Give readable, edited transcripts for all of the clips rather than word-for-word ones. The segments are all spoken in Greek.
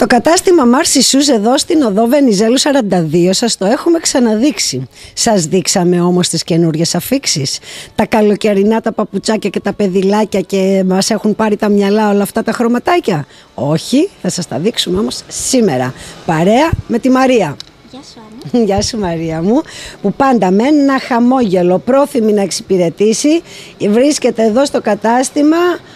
Το κατάστημα Μάρσι Σούς εδώ στην οδό Βενιζέλου 42 σας το έχουμε ξαναδείξει. Σας δείξαμε όμως τις καινούριες αφίξεις. Τα καλοκαιρινά τα παπουτσάκια και τα παιδιλάκια και μας έχουν πάρει τα μυαλά όλα αυτά τα χρωματάκια. Όχι, θα σας τα δείξουμε όμως σήμερα. Παρέα με τη Μαρία. Γεια σου, Άννα. Γεια σου, Μαρία μου, που πάντα με ένα χαμόγελο, πρόθυμη να εξυπηρετήσει, βρίσκεται εδώ στο κατάστημα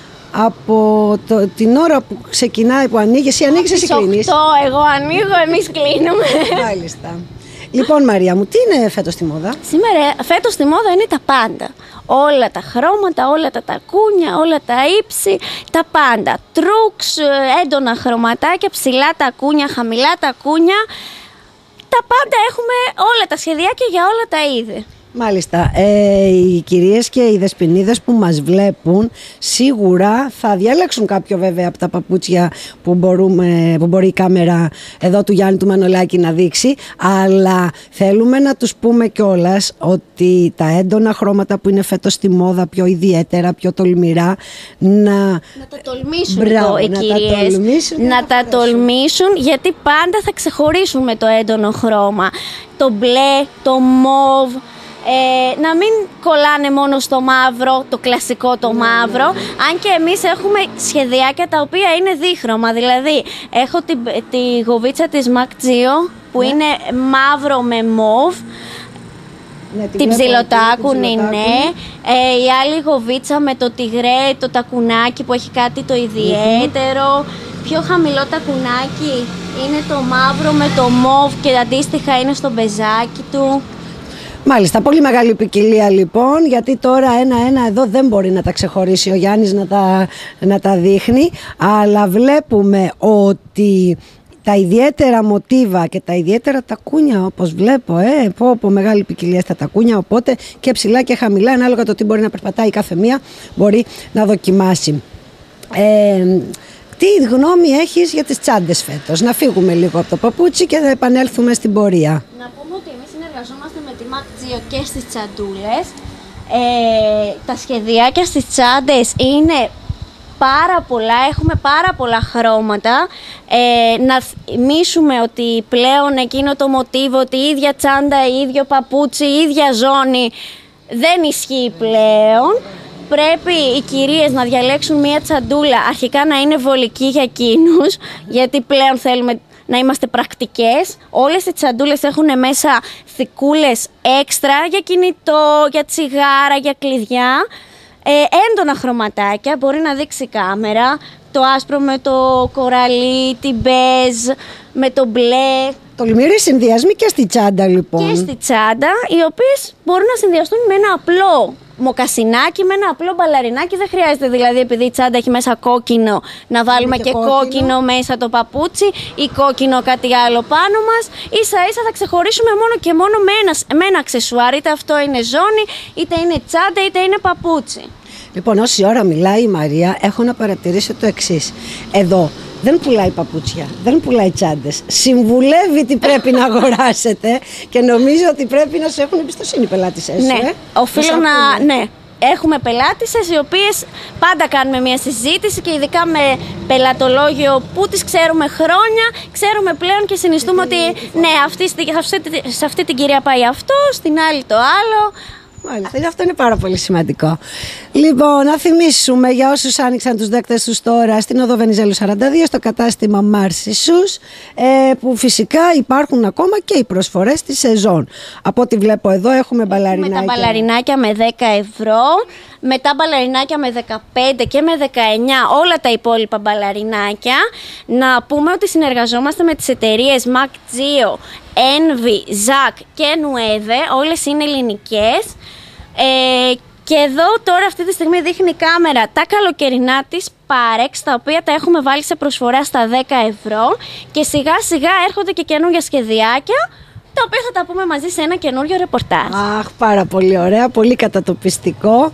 από την ώρα που ξεκινάει, που ανοίγει. Εσύ ανοίγεις, εσύ κλείνεις. 8 εγώ ανοίγω, εμείς κλείνουμε. Μάλιστα. Λοιπόν, Μαρία μου, τι είναι φέτος στη μόδα? Σήμερα φέτος στη μόδα είναι τα πάντα. Όλα τα χρώματα, όλα τα τακούνια, όλα τα ύψη, τα πάντα. Τρούξ, έντονα χρωματάκια, ψηλά τακούνια, χαμηλά τακούνια. Τα πάντα, έχουμε όλα τα σχεδιάκια για όλα τα είδη. Μάλιστα, οι κυρίες και οι δεσποινίδες που μας βλέπουν σίγουρα θα διάλεξουν κάποιο βέβαια από τα παπούτσια που μπορεί η κάμερα εδώ του Γιάννη του Μανολάκη να δείξει, αλλά θέλουμε να τους πούμε κιόλας ότι τα έντονα χρώματα που είναι φέτος στη μόδα, πιο ιδιαίτερα, πιο τολμηρά, να τα τολμήσουν οι κυρίες, να τα τολμήσουν, γιατί πάντα θα ξεχωρίσουν με το έντονο χρώμα. Το μπλε, το μόβ. Να μην κολλάνε μόνο στο μαύρο, το κλασικό το μαύρο, αν και εμείς έχουμε σχεδιάκια τα οποία είναι δίχρωμα. Δηλαδή έχω τη γοβίτσα της Μακτζίο που είναι μαύρο με μόβ, την ψιλοτάκουνη, ναι. Η άλλη γοβίτσα με το τυγρέ, το τακουνάκι που έχει κάτι το ιδιαίτερο. Πιο χαμηλό τακουνάκι είναι το μαύρο με το μόβ και αντίστοιχα είναι στο μπεζάκι του. Μάλιστα, πολύ μεγάλη ποικιλία λοιπόν, γιατί τώρα ένα-ένα εδώ δεν μπορεί να τα ξεχωρίσει ο Γιάννης να τα δείχνει, αλλά βλέπουμε ότι τα ιδιαίτερα μοτίβα και τα ιδιαίτερα τακούνια, όπως βλέπω, πω μεγάλη ποικιλία στα τακούνια, οπότε και ψηλά και χαμηλά, ανάλογα το τι μπορεί να περπατάει κάθε μία, μπορεί να δοκιμάσει. Τι γνώμη έχεις για τις τσάντες φέτος? Να φύγουμε λίγο από το παπούτσι και θα επανέλθουμε στην πορεία. Να πούμε ότι εμείς συνεργαζόμαστε με τη Μακτζίο και στις τσαντούλες. Τα σχεδιάκια στις τσάντες είναι πάρα πολλά, έχουμε πάρα πολλά χρώματα. Να θυμίσουμε ότι πλέον εκείνο το μοτίβο, ότι η ίδια τσάντα, η ίδιο παπούτσι, η ίδια ζώνη δεν ισχύει πλέον. Πρέπει οι κυρίες να διαλέξουν μία τσαντούλα, αρχικά να είναι βολική για εκείνους, γιατί πλέον θέλουμε να είμαστε πρακτικές. Όλες οι τσαντούλες έχουν μέσα θικούλες έξτρα για κινητό, για τσιγάρα, για κλειδιά. Έντονα χρωματάκια, μπορεί να δείξει η κάμερα, το άσπρο με το κοραλί, την μπέζ, με το μπλε. Τολμηροί συνδυασμοί και στη τσάντα λοιπόν. Και στη τσάντα, οι οποίες μπορούν να συνδυαστούν με ένα απλό μοκασινάκι, με ένα απλό μπαλαρινάκι. Δεν χρειάζεται δηλαδή, επειδή η τσάντα έχει μέσα κόκκινο, να βάλουμε και κόκκινο μέσα το παπούτσι ή κόκκινο κάτι άλλο πάνω μας. Ίσα ίσα θα ξεχωρίσουμε μόνο και μόνο με ένα αξεσουάρ, είτε αυτό είναι ζώνη, είτε είναι τσάντα, είτε είναι παπούτσι. Λοιπόν, όση ώρα μιλάει η Μαρία, έχω να παρατηρήσω το εξής. Εδώ δεν πουλάει παπούτσια, δεν πουλάει τσάντες. Συμβουλεύει τι πρέπει να αγοράσετε και νομίζω ότι πρέπει να σου έχουν εμπιστοσύνη οι πελάτησές σου. Ναι, οφείλω να. Ναι. Έχουμε πελάτησες οι οποίες πάντα κάνουμε μια συζήτηση και ειδικά με πελατολόγιο που τις ξέρουμε χρόνια, ξέρουμε πλέον και συνιστούμε ότι ναι, σε αυτή την κυρία πάει αυτό, στην άλλη το άλλο. Μάλιστα, αυτό είναι πάρα πολύ σημαντικό. Λοιπόν, να θυμίσουμε για όσους άνοιξαν τους δέκτες τους τώρα στην οδό Βενιζέλου 42, στο κατάστημα Μάρσι Σούς, που φυσικά υπάρχουν ακόμα και οι προσφορές της σεζόν. Από ό,τι βλέπω εδώ έχουμε μπαλαρινάκια. Με τα μπαλαρινάκια με 10 ευρώ, μετά μπαλαρινάκια με 15 και με 19, όλα τα υπόλοιπα μπαλαρινάκια. Να πούμε ότι συνεργαζόμαστε με τις εταιρείες Μακτζίο, Envy, Zac και Nueve, όλες είναι ελληνικές. Και εδώ τώρα αυτή τη στιγμή δείχνει η κάμερα τα καλοκαιρινά της Parex, τα οποία τα έχουμε βάλει σε προσφορά στα 10 ευρώ και σιγά σιγά έρχονται και καινούργια σχεδιάκια, τα οποία θα τα πούμε μαζί σε ένα καινούριο ρεπορτάζ. Αχ, πάρα πολύ ωραία, πολύ κατατοπιστικό.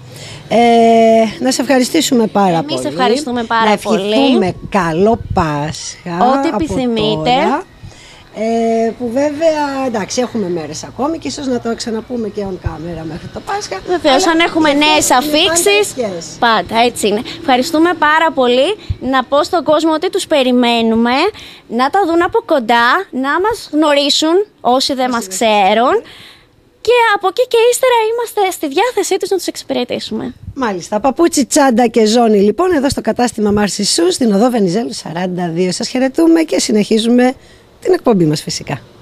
Να σε ευχαριστήσουμε πάρα πολύ. Εμείς ευχαριστούμε πάρα πολύ. Να ευχηθούμε καλό Πάσχα. Ό,τι επιθυμείτε. Τώρα. Που βέβαια, εντάξει, έχουμε μέρες ακόμη και ίσως να το ξαναπούμε και on camera μέχρι το Πάσχα. Βεβαίως, αν έχουμε νέες αφίξεις, πάντα έτσι είναι. Ευχαριστούμε πάρα πολύ. Να πω στον κόσμο ότι τους περιμένουμε να τα δουν από κοντά, να μας γνωρίσουν όσοι δεν μας ξέρουν. Και από εκεί και ύστερα είμαστε στη διάθεσή τους να τους εξυπηρετήσουμε. Μάλιστα. Παπούτσι, τσάντα και ζώνη λοιπόν εδώ στο κατάστημα Μάρσι Σου στην οδό Βενιζέλου 42. Σας χαιρετούμε και συνεχίζουμε την εκπομπή μας φυσικά.